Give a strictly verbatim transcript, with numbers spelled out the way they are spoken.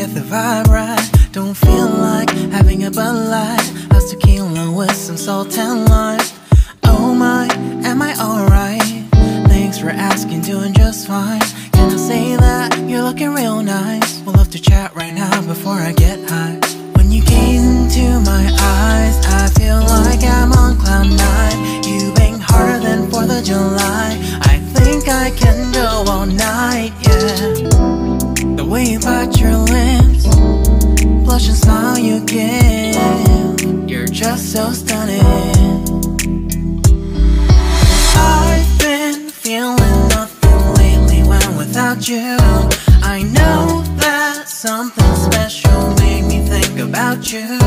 get the vibe right. Don't feel like having a Bud Light. How's tequila with some salt and lime? Oh my, am I alright? Thanks for asking, doing just fine. Can I say that you're looking real nice? We'll love to chat right now before I get high. When you gaze into my eyes, I feel like I'm on cloud nine. You bang harder than fourth of July. I think I can go all night, yeah. The way you bite your lips, blush and smile you give, you're just so stunning. I've been feeling nothing lately when without you. I know that something special made me think about you.